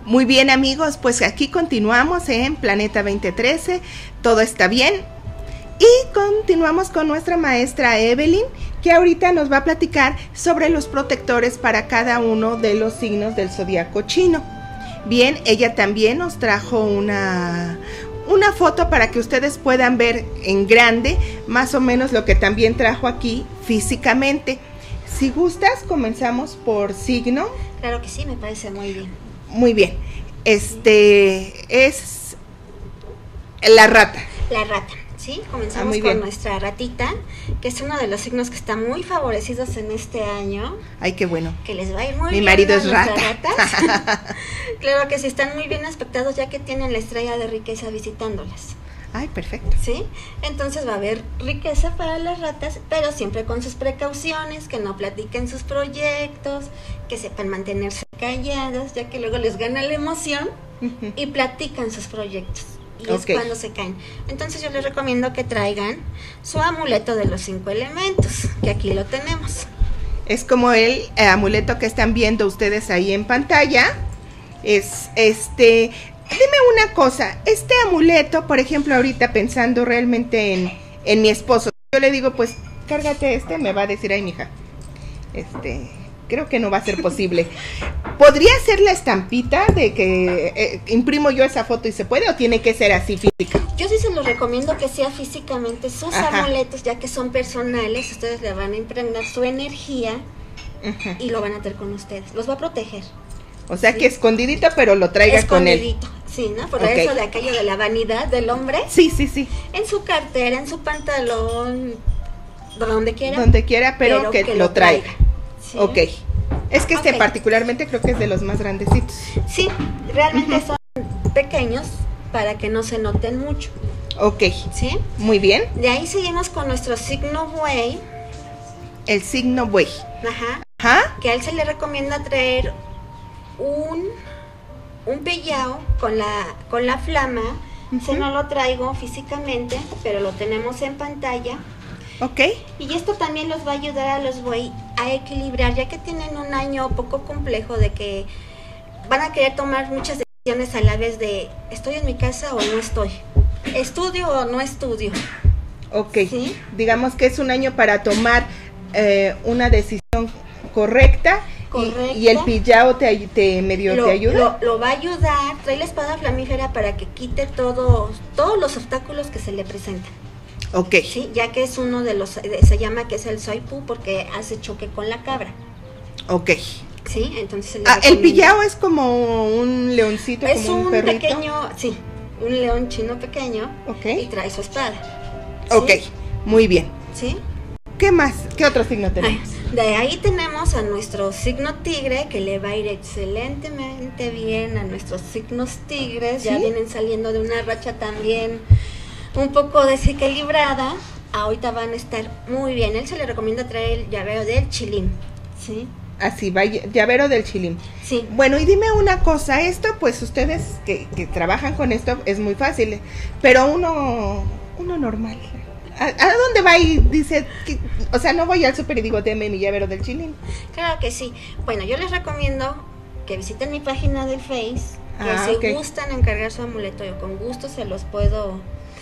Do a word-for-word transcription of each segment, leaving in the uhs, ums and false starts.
Muy bien, amigos, pues aquí continuamos en Planeta veinte trece, todo está bien. Y continuamos con nuestra maestra Evelyn, que ahorita nos va a platicar sobre los protectores para cada uno de los signos del zodiaco chino. Bien, ella también nos trajo una, una foto para que ustedes puedan ver en grande más o menos lo que también trajo aquí físicamente. Si gustas, comenzamos por signo. Claro que sí, me parece muy bien. Muy bien. Este es la rata. La rata, ¿sí? Comenzamos ah, con nuestra ratita, que es uno de los signos que están muy favorecidos en este año. Ay, qué bueno. Que les va a ir muy Mi bien. Mi marido a es rata. Ratas. Claro que sí, están muy bien aspectados ya que tienen la estrella de riqueza visitándolas. Ay, perfecto. ¿Sí? Entonces va a haber riqueza para las ratas, pero siempre con sus precauciones, que no platiquen sus proyectos, que sepan mantenerse calladas, ya que luego les gana la emoción uh-huh. y platican sus proyectos. Y okay. es cuando se caen. Entonces yo les recomiendo que traigan su amuleto de los cinco elementos, que aquí lo tenemos. Es como el eh, amuleto que están viendo ustedes ahí en pantalla. Es este... Dime una cosa, este amuleto, por ejemplo, ahorita pensando realmente en, en mi esposo, yo le digo, pues, cárgate este, me va a decir, ay, mija, este, creo que no va a ser posible. ¿Podría ser la estampita de que eh, imprimo yo esa foto y se puede, o tiene que ser así física? Yo sí se los recomiendo que sea físicamente sus Ajá. amuletos, ya que son personales, ustedes le van a impregnar su energía uh-huh. y lo van a tener con ustedes, los va a proteger. O sea, sí. que escondidito, pero lo traiga con él. Sí, ¿no? Por okay. eso de aquello de la vanidad del hombre. Sí, sí, sí. En su cartera, en su pantalón, donde quiera. Donde quiera, pero, pero que, que lo traiga. traiga. ¿Sí? Ok. Es que este okay. particularmente creo que es de los más grandecitos. Sí, realmente uh-huh. son pequeños para que no se noten mucho. Ok. ¿Sí? Muy bien. De ahí seguimos con nuestro signo buey. El signo buey. Ajá. Ajá. Que a él se le recomienda traer un, un pellao con la, con la flama. Uh-huh. Se no lo traigo físicamente, pero lo tenemos en pantalla. Ok. Y esto también los va a ayudar a los buey a equilibrar, ya que tienen un año poco complejo de que van a querer tomar muchas decisiones a la vez de ¿estoy en mi casa o no estoy? ¿Estudio o no estudio? Ok. ¿Sí? Digamos que es un año para tomar eh, una decisión correcta. Correcto. Y, y el pillao te, te medio lo, te ayuda. Lo, lo va a ayudar, trae la espada flamífera para que quite todo, todos los obstáculos que se le presentan. Ok. Sí, ya que es uno de los, se llama que es el soipu porque hace choque con la cabra. Ok. Sí, entonces. Ah, el pillao es como un leoncito, es como un, un perrito. pequeño, sí, un león chino pequeño. Ok. Y trae su espada. ¿Sí? Ok, muy bien. Sí. ¿Qué más? ¿Qué otro signo tenemos? Ay, de ahí tenemos a nuestro signo tigre, que le va a ir excelentemente bien a nuestros signos tigres. ¿Sí? Ya vienen saliendo de una racha también un poco desequilibrada. Ahorita van a estar muy bien. Él se le recomienda traer el llavero del chilín. ¿Sí? Así va, llavero del chilín. Sí. Bueno, y dime una cosa, esto pues ustedes que, que trabajan con esto es muy fácil, pero uno, uno normal... ¿A, ¿A dónde va y dice, que, o sea, no voy al súper y digo, deme mi llavero del chilín? Claro que sí. Bueno, yo les recomiendo que visiten mi página del Face, que ah, si okay. gustan encargar su amuleto, yo con gusto se los puedo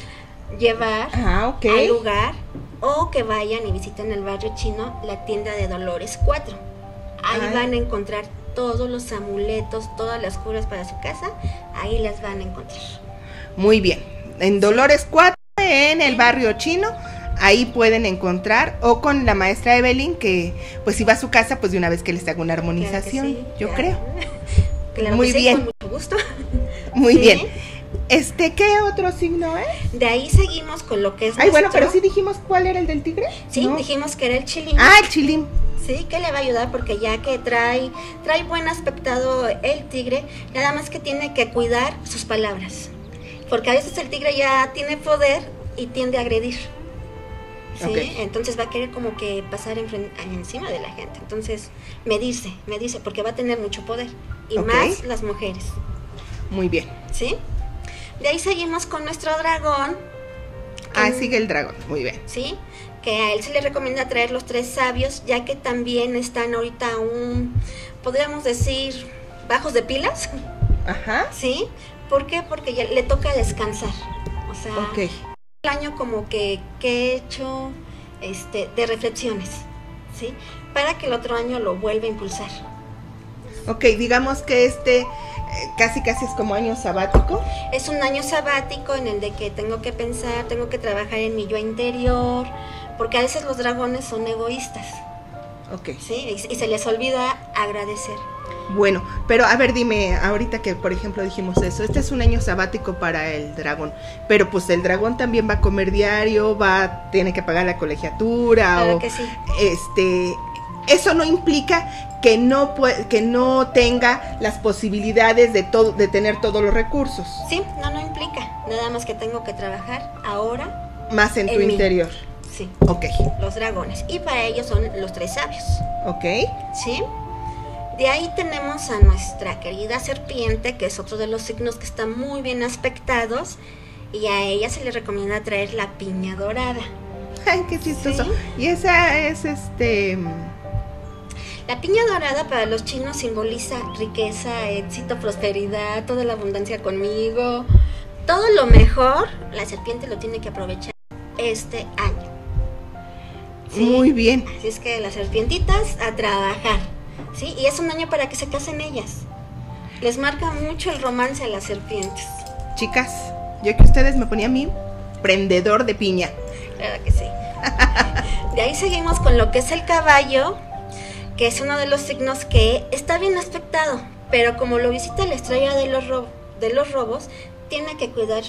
llevar ah, okay. al lugar, o que vayan y visiten el barrio chino, la tienda de Dolores cuatro. Ahí Ay. van a encontrar todos los amuletos, todas las curas para su casa, ahí las van a encontrar. Muy bien, en Dolores cuatro. En el barrio chino, ahí pueden encontrar, o con la maestra Evelyn, que pues si va a su casa, pues de una vez que les haga una armonización, claro sí, yo claro. creo. Claro Muy que bien. Sí, con mucho gusto. Muy ¿Sí? bien. Este, ¿qué otro signo es? De ahí seguimos con lo que es Ay, nuestro... bueno, pero sí dijimos cuál era el del tigre. Sí, ¿no? dijimos que era el chilín. Ah, el chilín. Sí, que le va a ayudar porque ya que trae, trae buen aspectado el tigre, nada más que tiene que cuidar sus palabras. Porque a veces el tigre ya tiene poder y tiende a agredir. ¿Sí? Okay. Entonces va a querer como que pasar en, encima de la gente. Entonces, medirse, medirse, porque va a tener mucho poder. Y okay. más las mujeres. Muy bien. ¿Sí? De ahí seguimos con nuestro dragón. Ah, en, sigue el dragón, muy bien. ¿Sí? Que a él se le recomienda traer los tres sabios, ya que también están ahorita un, podríamos decir, bajos de pilas. Ajá. ¿Sí? ¿Por qué? Porque ya le toca descansar. O sea, Ok. el año como que, que he hecho este, de reflexiones, ¿sí? Para que el otro año lo vuelva a impulsar. Ok, digamos que este eh, casi casi es como año sabático. Es un año sabático en el de que tengo que pensar, tengo que trabajar en mi yo interior, porque a veces los dragones son egoístas, Ok. ¿sí? Y, y se les olvida agradecer. Bueno, pero a ver, dime, ahorita que por ejemplo dijimos eso, este es un año sabático para el dragón, pero pues el dragón también va a comer diario, va, tiene que pagar la colegiatura, Claro o que sí. este, eso no implica que no pue- que no tenga las posibilidades de todo, de tener todos los recursos, Sí, no, no implica, nada más que tengo que trabajar ahora, más en tu En mí. interior. sí, Ok, los dragones. Y para ellos son los tres sabios, ok, ¿sí? De ahí tenemos a nuestra querida serpiente, que es otro de los signos que están muy bien aspectados, y a ella se le recomienda traer la piña dorada. ay, qué chistoso. Sí. Y esa es este, La piña dorada para los chinos simboliza riqueza, éxito, prosperidad, toda la abundancia conmigo, todo lo mejor. La serpiente lo tiene que aprovechar este año. ¿Sí? muy bien. Así es que las serpientitas a trabajar, ¿sí? Y es un año para que se casen ellas. Les marca mucho el romance a las serpientes. Chicas, yo que ustedes me ponían a mí prendedor de piña. Claro que sí. De ahí seguimos con lo que es el caballo, que es uno de los signos que está bien aspectado, pero como lo visita la estrella de los, ro- de los robos, tiene que cuidarse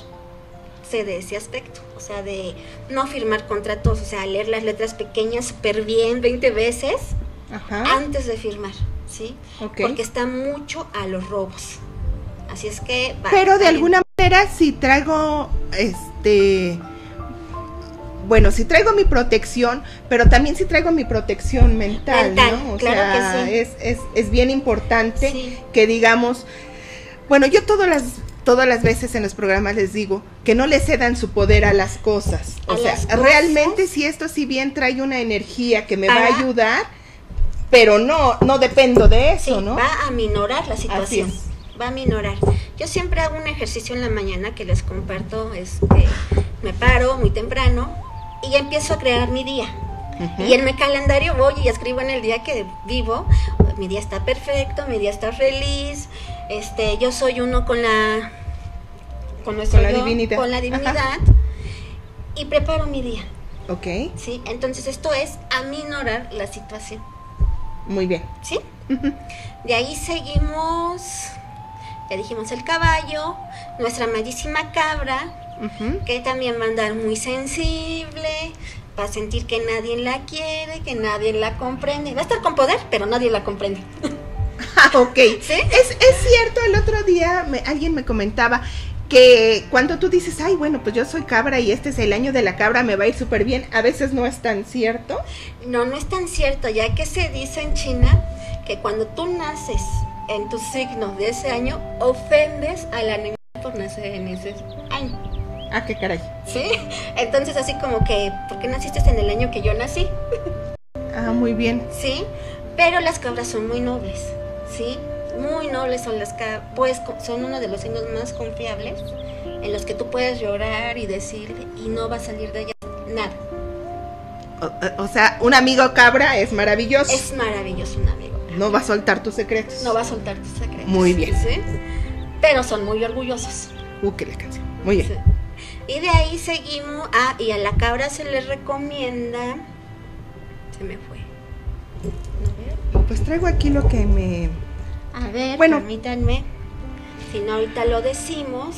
de ese aspecto, o sea, de no firmar contratos, o sea, leer las letras pequeñas súper bien veinte veces Ajá. antes de firmar, ¿sí? Ok. Porque está mucho a los robos. Así es que... va- Pero de va alguna manera si traigo, este, bueno, si traigo mi protección, pero también si traigo mi protección mental, Mental, ¿no? O claro sea, que sí. es, es, es bien importante Sí. que digamos, bueno, yo todas las, todas las veces en los programas les digo que no le cedan su poder a las cosas. O A sea, las cosas. realmente si esto si bien trae una energía que me va a Para- ayudar, pero no, no dependo de Sí, eso, ¿no? va a minorar la situación. Así Va a minorar. Yo siempre hago un ejercicio en la mañana que les comparto, es que me paro muy temprano y ya empiezo a crear mi día. Ujú. Y en mi calendario voy y escribo en el día que vivo, mi día está perfecto, mi día está feliz, este, yo soy uno con la con nuestro Con la yo, divinidad. con la divinidad Ajá. y preparo mi día, Ok, ¿sí? Entonces esto es aminorar la situación, muy bien. ¿sí? Ujú. De ahí seguimos, ya dijimos el caballo, nuestra amadísima cabra, Ujú. que también va a andar muy sensible, va a sentir que nadie la quiere, que nadie la comprende. Va a estar con poder, pero nadie la comprende. Ah, ok. ¿Sí? Es, es cierto, el otro día me- alguien me comentaba que cuando tú dices, ay, bueno, pues yo soy cabra y este es el año de la cabra, me va a ir súper bien, a veces no es tan cierto. No, no es tan cierto, ya que se dice en China que cuando tú naces en tus signos de ese año, ofendes al animal por nacer en ese año. Ah, qué caray. ¿Sí? Entonces así como que, ¿por qué naciste en el año que yo nací? Ah, muy bien. ¿Sí? Pero las cabras son muy nobles, ¿sí? Muy nobles son las cabras, pues co- son uno de los signos más confiables en los que tú puedes llorar y decir y no va a salir de ella nada. O, o sea, un amigo cabra es maravilloso. Es maravilloso un amigo. No va a soltar tus secretos. No va a soltar tus secretos. Muy bien. ¿Sí? Pero son muy orgullosos. Uh, qué la canción. Muy bien. Sí. Y de ahí seguimos. Ah, y a la cabra se le recomienda. Se me fue. A ver. Pues traigo aquí lo que me... A ver, Bueno. permítanme. Si no, ahorita lo decimos.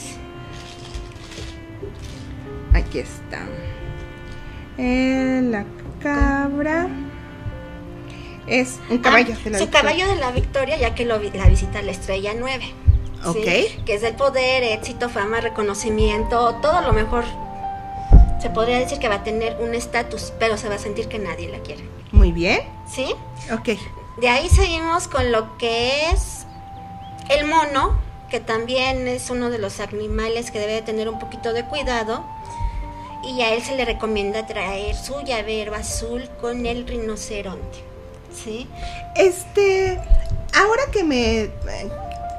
Aquí está. Eh, la cabra es un caballo. Ah, de la su victoria. caballo de la victoria, ya que lo, vi- la visita la estrella nueve. ¿sí? Ok. Que es el poder, éxito, fama, reconocimiento, todo lo mejor. Se podría decir que va a tener un estatus, pero se va a sentir que nadie la quiere. Muy bien. ¿Sí? Ok. De ahí seguimos con lo que es el mono, que también es uno de los animales que debe de tener un poquito de cuidado. Y a él se le recomienda traer su llavero azul con el rinoceronte. ¿Sí? Este, ahora que me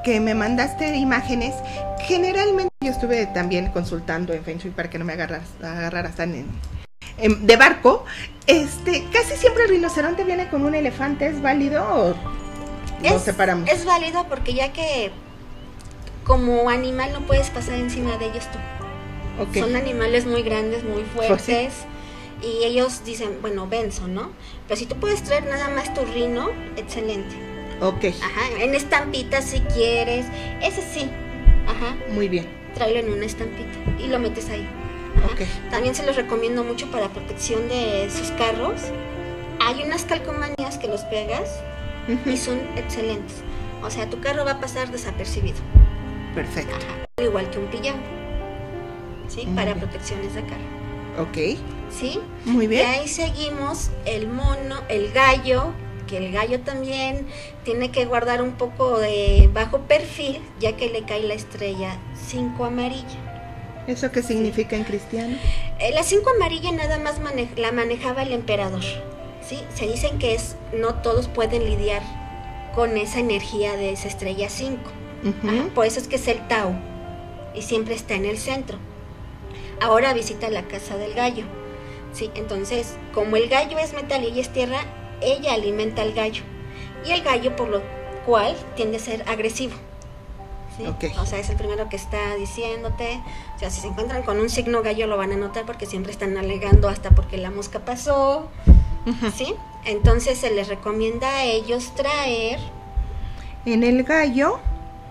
que me mandaste imágenes, generalmente yo estuve también consultando en Feng Shui para que no me agarras, agarraras tan en, en, de barco. Este, casi siempre el rinoceronte viene con un elefante. ¿Es válido o es, nos separamos? Es válido porque ya que como animal no puedes pasar encima de ellos tú. Okay. Son animales muy grandes, muy fuertes. Pues sí. Y ellos dicen, bueno, benzo, ¿no? Pero si tú puedes traer nada más tu rino, excelente. Ok. Ajá, en estampita si quieres, ese sí. Ajá. Muy bien. Tráelo en una estampita y lo metes ahí. Ajá. Okay. También se los recomiendo mucho para protección de sus carros. Hay unas calcomanías que los pegas uh-huh. y son excelentes. O sea, tu carro va a pasar desapercibido. Perfecto. Ajá. Igual que un pijama. ¿Sí? Muy para bien. Protecciones de carro. Ok. ¿Sí? Muy bien. Y ahí seguimos el mono, el gallo, que el gallo también tiene que guardar un poco de bajo perfil, ya que le cae la estrella cinco amarilla. ¿Eso qué significa sí. en cristiano? Eh, la cinco amarilla nada más mane- la manejaba el emperador. ¿Sí? Se dicen que es no todos pueden lidiar con esa energía de esa estrella cinco. Uh-huh. Por eso es que es el Tao y siempre está en el centro. Ahora visita la casa del gallo. Sí, entonces, como el gallo es metal y ella es tierra, ella alimenta al gallo. Y el gallo, por lo cual, tiende a ser agresivo. ¿Sí? Okay. O sea, es el primero que está diciéndote. O sea, si se encuentran con un signo gallo lo van a notar porque siempre están alegando hasta porque la mosca pasó. Uh-huh. ¿Sí? Entonces se les recomienda a ellos traer... En el gallo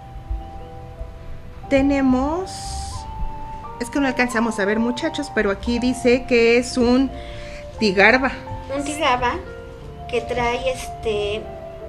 tenemos... Es que no alcanzamos a ver, muchachos, pero aquí dice que es un tigarba. Un tigarba que trae este...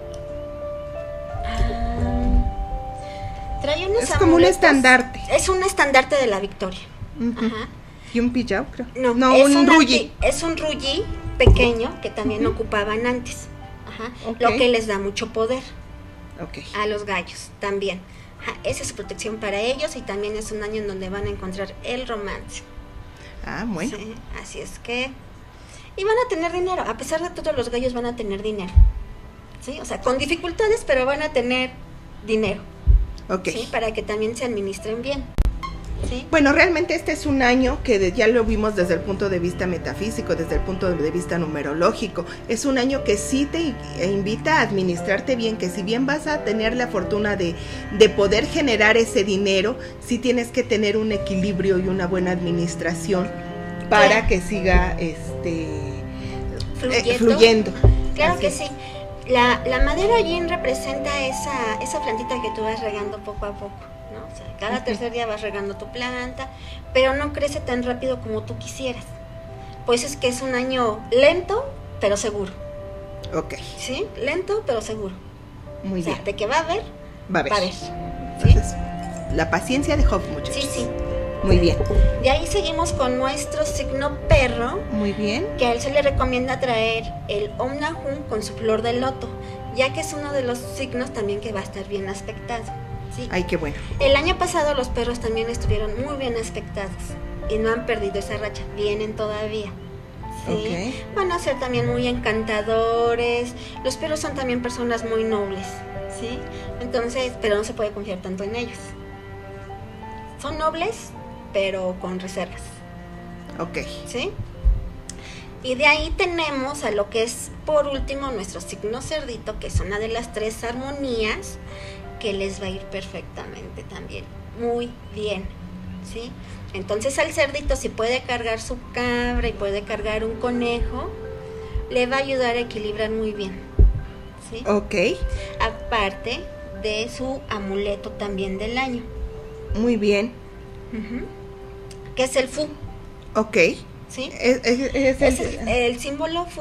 Ah, trae unos Es como un estandarte. Es un estandarte de la victoria. Uh-huh. Ajá. ¿Y un pillao, creo? No, no es un, un rulli. Es un rulli pequeño que también uh-huh. ocupaban antes. Ajá. Okay. Lo que les da mucho poder okay. a los gallos también. Ajá, esa es su protección para ellos y también es un año en donde van a encontrar el romance. Ah, bueno. Sí, así es que... Y van a tener dinero, a pesar de todo los gallos van a tener dinero. ¿Sí? O sea, con dificultades, pero van a tener dinero. Ok. ¿Sí? Para que también se administren bien. ¿Sí? Bueno, realmente este es un año que de, ya lo vimos desde el punto de vista metafísico, desde el punto de vista numerológico. Es un año que sí te invita a administrarte bien, que si bien vas a tener la fortuna de, de poder generar ese dinero, sí tienes que tener un equilibrio y una buena administración para sí. que siga este fluyendo. Eh, fluyendo. Claro Así. que sí. La, la madera yin representa esa, esa plantita que tú vas regando poco a poco. ¿No? O sea, cada okay. tercer día vas regando tu planta, pero no crece tan rápido como tú quisieras. Pues es que es un año lento, pero seguro. Ok. ¿Sí? Lento, pero seguro. Muy o sea, bien. de que va a haber, va a haber. Va a haber. ¿Sí? Entonces, la paciencia de Job, muchachos. Sí, sí. Muy bien. De ahí seguimos con nuestro signo perro. Muy bien. Que a él se le recomienda traer el Om Nahum con su flor de loto, ya que es uno de los signos también que va a estar bien aspectado. ¿Sí? Ay, qué bueno. El año pasado los perros también estuvieron muy bien aspectados y no han perdido esa racha, vienen todavía. ¿Sí? Okay. Van a ser también muy encantadores. Los perros son también personas muy nobles, ¿sí? Entonces, pero no se puede confiar tanto en ellos. Son nobles, pero con reservas. Ok. ¿Sí? Y de ahí tenemos a lo que es, por último, nuestro signo cerdito, que es una de las tres armonías que les va a ir perfectamente también, muy bien, ¿sí? Entonces al cerdito, si puede cargar su cabra y puede cargar un conejo, le va a ayudar a equilibrar muy bien, ¿sí? Ok. Aparte de su amuleto también del año. Muy bien. Uh-huh. Que es el Fu. Ok. ¿Sí? Es, es, es el... Es el, el símbolo Fu.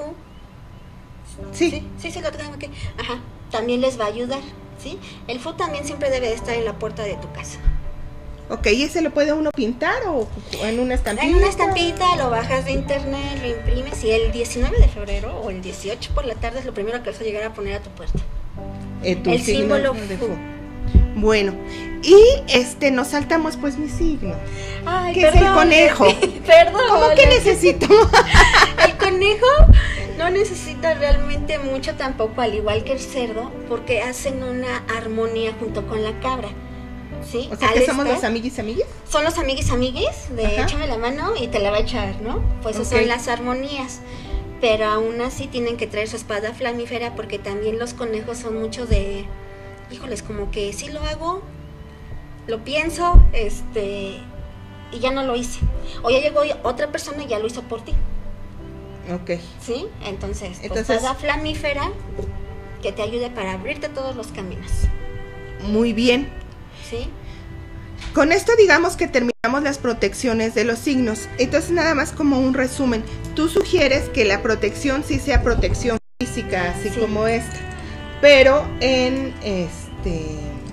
Sí. Sí, sí, sí, lo tengo aquí. Ajá, también les va a ayudar, ¿sí? El Fu también siempre debe estar en la puerta de tu casa. Ok, ¿y ese lo puede uno pintar o en una estampita? En una estampita, lo bajas de internet, lo imprimes y el diecinueve de febrero o el dieciocho por la tarde es lo primero que vas a llegar a poner a tu puerta. Eh, tu el símbolo de Fu. Bueno, y este nos saltamos pues mi signo. Ay, que perdón, es el conejo. Perdón. ¿Cómo que necesito? El conejo No necesita realmente mucho tampoco, al igual que el cerdo, porque hacen una armonía junto con la cabra. ¿Sí? O sea, Al que somos estar- los amiguis amiguis. Son los amiguis amiguis de Ajá. échame la mano y te la va a echar, ¿no? Pues esas Ok. son las armonías. Pero aún así tienen que traer su espada flamífera, porque también los conejos son mucho de, híjoles, como que sí lo hago, lo pienso, este, y ya no lo hice. O ya llegó otra persona y ya lo hizo por ti, Ok. ¿sí? Entonces, tu Entonces- espada flamífera que te ayude para abrirte todos los caminos, Muy bien. ¿sí? Con esto digamos que terminamos las protecciones de los signos. Entonces nada más como un resumen. Tú sugieres que la protección sí sea protección física, así Sí. como esta. Pero en este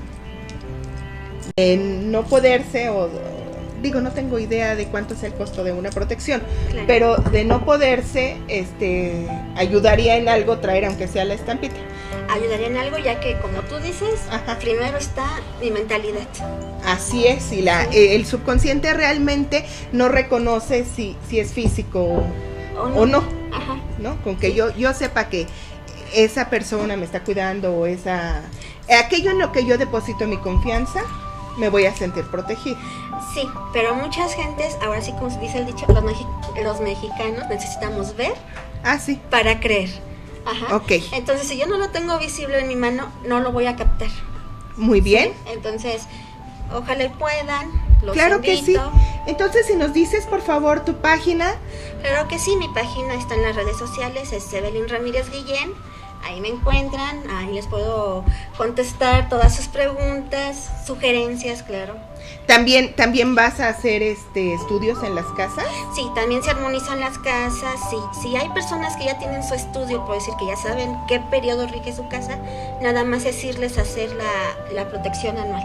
en no poderse o digo, no tengo idea de cuánto es el costo de una protección, Claro. pero de no poderse, este ayudaría en algo traer aunque sea la estampita. Ayudaría en algo, ya que como tú dices, Ajá. primero está mi mentalidad. Así es, y la, Sí. eh, el subconsciente realmente no reconoce si, si es físico o, ¿O no? o no, Ajá. ¿no? Con que yo, yo sepa que esa persona me está cuidando o esa... aquello en lo que yo deposito mi confianza, me voy a sentir protegida. Sí, pero muchas gentes, ahora sí como se dice el dicho, los, mexi- los mexicanos necesitamos ver Ah, sí. para creer. Ajá. Ok. Entonces, si yo no lo tengo visible en mi mano, no lo voy a captar. Muy bien. Entonces, ojalá y puedan, los Claro que sí. invito. Entonces, si nos dices, por favor, tu página. Claro que sí, mi página está en las redes sociales, es Evelyn Ramírez Guillén. Ahí me encuentran, ahí les puedo contestar todas sus preguntas, sugerencias, claro. También, también vas a hacer este estudios en las casas. Sí, también se armonizan las casas. Sí, si hay personas que ya tienen su estudio, por decir que ya saben qué periodo rige su casa, nada más es irles a hacer la, la protección anual.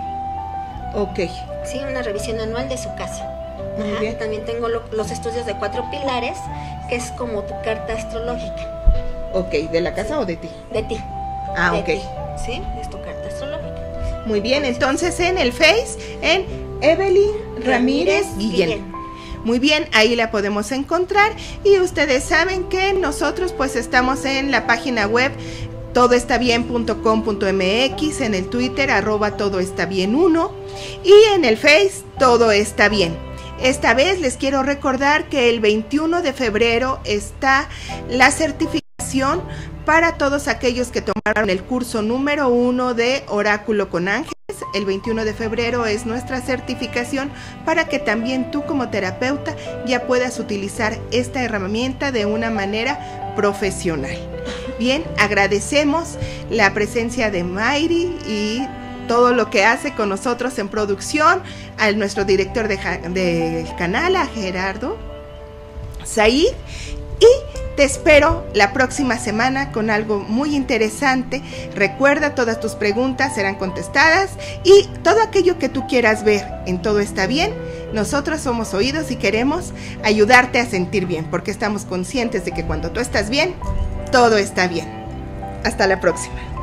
Ok. Sí, una revisión anual de su casa. Muy Ajá, bien. también tengo lo- los estudios de cuatro pilares, que es como tu carta astrológica. Ok, ¿de la casa o de ti? De ti. Ah, de ok. ti, sí, es tu carta astrológica. Muy bien, entonces en el Face, en Evelyn Ramírez Guillén. Muy bien, ahí la podemos encontrar y ustedes saben que nosotros pues estamos en la página web todo está bien punto com punto m x, en el Twitter arroba todo está bien uno y en el Face todo está bien. Esta vez les quiero recordar que el veintiuno de febrero está la certificación para todos aquellos que tomaron el curso número uno de Oráculo con Ángeles. El veintiuno de febrero es nuestra certificación para que también tú como terapeuta ya puedas utilizar esta herramienta de una manera profesional. Bien, agradecemos la presencia de Mayri y todo lo que hace con nosotros en producción, a nuestro director de ja- del canal, a Gerardo Said, y te espero la próxima semana con algo muy interesante. Recuerda, todas tus preguntas serán contestadas y todo aquello que tú quieras ver en Todo Está Bien, nosotros somos oídos y queremos ayudarte a sentir bien, porque estamos conscientes de que cuando tú estás bien, todo está bien. Hasta la próxima.